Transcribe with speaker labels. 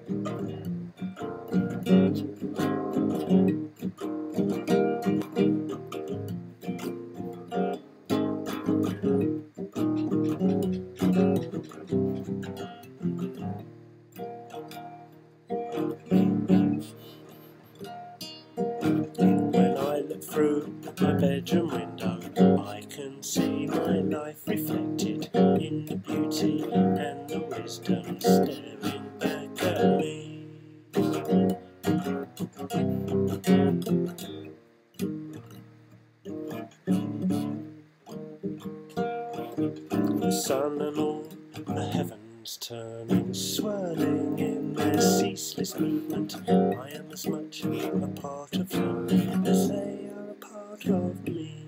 Speaker 1: When I look through my bedroom window, I can see my life reflected in the beauty and the wisdom staring back at me. The sun and all the heavens turning, swirling in their ceaseless movement. I am as much a part of them as they are a part of me.